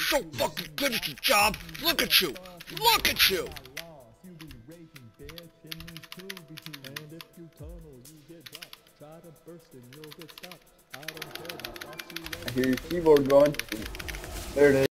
so fucking good at your job. Look at you. Look at you. I hear your keyboard going. There it is.